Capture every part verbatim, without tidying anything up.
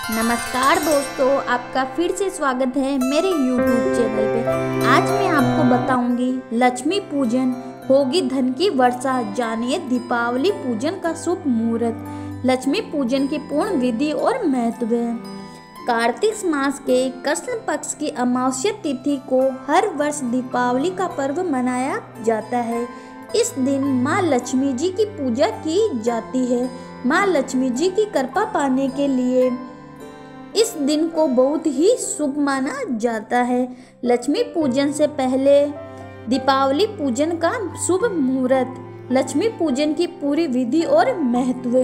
नमस्कार दोस्तों, आपका फिर से स्वागत है मेरे यूट्यूब चैनल पे। आज मैं आपको बताऊंगी लक्ष्मी पूजन होगी धन की वर्षा, जानिए दीपावली पूजन का शुभ मुहूर्त। लक्ष्मी पूजन की पूर्ण विधि और महत्व। कार्तिक मास के कृष्ण पक्ष की अमावस्या तिथि को हर वर्ष दीपावली का पर्व मनाया जाता है। इस दिन माँ लक्ष्मी जी की पूजा की जाती है। माँ लक्ष्मी जी की कृपा पाने के लिए इस दिन को बहुत ही शुभ माना जाता है। लक्ष्मी पूजन से पहले दीपावली पूजन का शुभ मुहूर्त। लक्ष्मी पूजन की पूरी विधि और महत्व।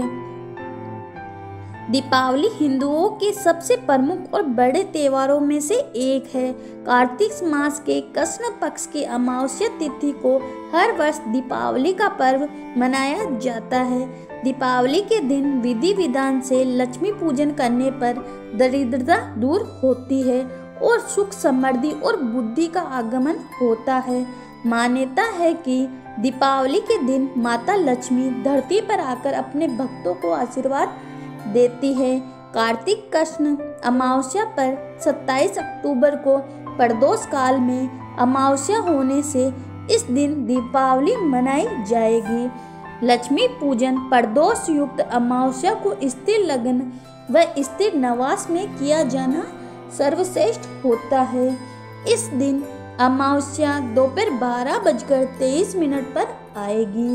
दीपावली हिंदुओं के सबसे प्रमुख और बड़े त्योहारों में से एक है। कार्तिक मास के कृष्ण पक्ष की अमावस्या तिथि को हर वर्ष दीपावली का पर्व मनाया जाता है। दीपावली के दिन विधि विधान से लक्ष्मी पूजन करने पर दरिद्रता दूर होती है और सुख समृद्धि और बुद्धि का आगमन होता है। मान्यता है कि दीपावली के दिन माता लक्ष्मी धरती पर आकर अपने भक्तों को आशीर्वाद देती है। कार्तिक कृष्ण अमावस्या पर सत्ताईस अक्टूबर को प्रदोष काल में अमावस्या होने से इस दिन दीपावली मनाई जाएगी। लक्ष्मी पूजन प्रदोष युक्त अमावस्या को स्थिर लगन व स्थिर नवास में किया जाना सर्वश्रेष्ठ होता है। इस दिन अमावस्या दोपहर बारह बजकर तेईस मिनट पर आएगी।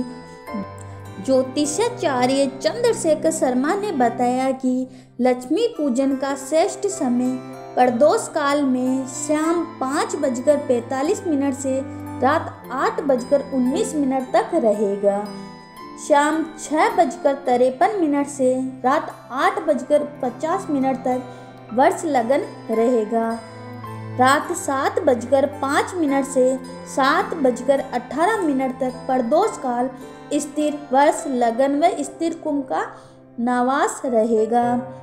ज्योतिषाचार्य चंद्रशेखर शर्मा ने बताया कि लक्ष्मी पूजन का श्रेष्ठ समय प्रदोष काल में शाम पाँच बजकर पैंतालीस मिनट से रात आठ बजकर उन्नीस मिनट तक रहेगा। शाम छः बजकर तिरपन मिनट से रात आठ बजकर पचास मिनट तक वर्ष लगन रहेगा। रात सात बजकर पाँच मिनट से सात बजकर अठारह मिनट तक प्रदोष काल स्थिर वर्ष लगन व स्थिर कुंभ का नवास रहेगा।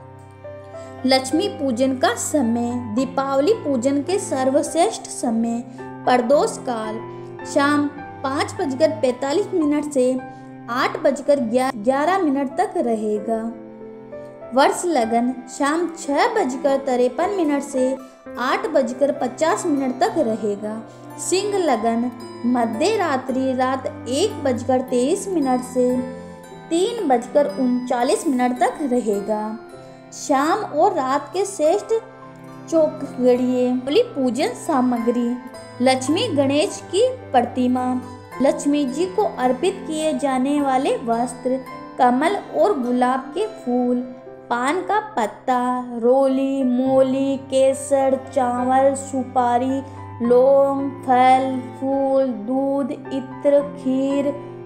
लक्ष्मी पूजन का समय। दीपावली पूजन के सर्वश्रेष्ठ समय प्रदोष काल शाम पाँच बजकर पैंतालीस मिनट से आठ बजकर ग्यारह मिनट तक रहेगा। वर्ष लगन शाम छः बजकर तिरपन मिनट से आठ बजकर पचास मिनट तक रहेगा। सिंह लगन मध्य रात्रि रात एक बजकर तेईस मिनट से तीन बजकर उनचालीस मिनट तक रहेगा। शाम और रात के श्रेष्ठ चौघड़िए। पूजन सामग्री। लक्ष्मी गणेश की प्रतिमा, लक्ष्मी जी को अर्पित किए जाने वाले वस्त्र, कमल और गुलाब के फूल, पान का पत्ता, रोली, मूली, केसर, चावल, सुपारी, लौंग, फल, फूल, दूध, इत्र, खीर,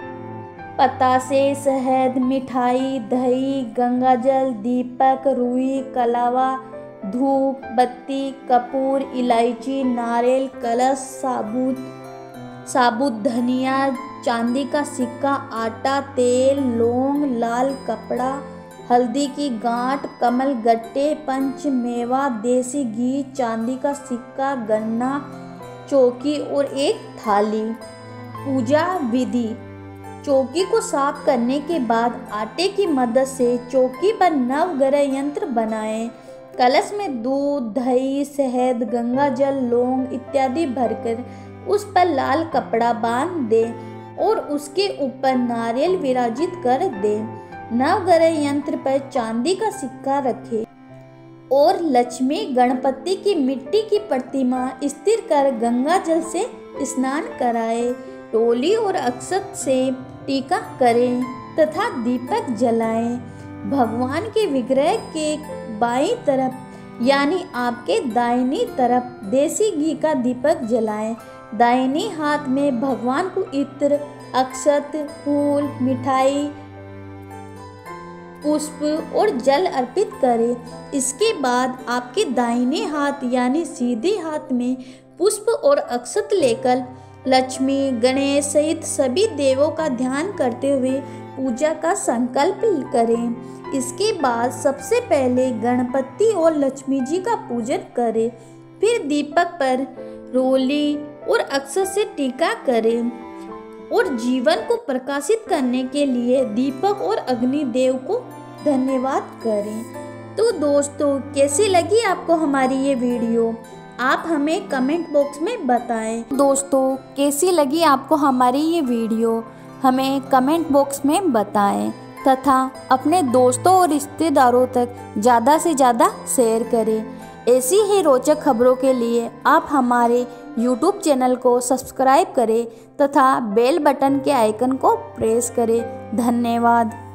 पतासे, शहद, मिठाई, दही, गंगाजल, दीपक, रुई, कलावा, धूप, बत्ती, कपूर, इलायची, नारियल, कलश, साबुत साबुत धनिया, चांदी का सिक्का, आटा, तेल, लौंग, लाल कपड़ा, हल्दी की गांठ, कमल गट्टे, पंच मेवा, देसी घी, चांदी का सिक्का, गन्ना, चौकी और एक थाली। पूजा विधि। चौकी को साफ करने के बाद आटे की मदद से चौकी पर नवग्रह यंत्र बनाएं। कलश में दूध, दही, शहद, गंगाजल, लौंग इत्यादि भरकर उस पर लाल कपड़ा बांध दे और उसके ऊपर नारियल विराजित कर दे। नवग्रह यंत्र पर चांदी का सिक्का रखे और लक्ष्मी गणपति की मिट्टी की प्रतिमा स्थिर कर गंगा जल से स्नान कराए। टोली और अक्षत से टीका करें तथा दीपक जलाएं। भगवान के विग्रह के बाईं तरफ यानी आपके दाहिनी तरफ देसी घी का दीपक जलाएं। दाहिनी हाथ में भगवान को इत्र, अक्षत, फूल, मिठाई, पुष्प और जल अर्पित करें। इसके बाद आपके दाहिने हाथ यानी सीधे हाथ में पुष्प और अक्षत लेकर लक्ष्मी, गणेश सहित सभी देवों का ध्यान करते हुए पूजा का संकल्प करें। इसके बाद सबसे पहले गणपति और लक्ष्मी जी का पूजन करें। फिर दीपक पर रोली और अक्षत से टीका करें और जीवन को प्रकाशित करने के लिए दीपक और अग्निदेव को धन्यवाद करें। तो दोस्तों कैसी लगी आपको हमारी ये वीडियो, आप हमें कमेंट बॉक्स में बताएं। दोस्तों कैसी लगी आपको हमारी ये वीडियो, हमें कमेंट बॉक्स में बताएं तथा अपने दोस्तों और रिश्तेदारों तक ज़्यादा से ज़्यादा शेयर करें। ऐसी ही रोचक खबरों के लिए आप हमारे यूट्यूब चैनल को सब्सक्राइब करें तथा बेल बटन के आइकन को प्रेस करें। धन्यवाद।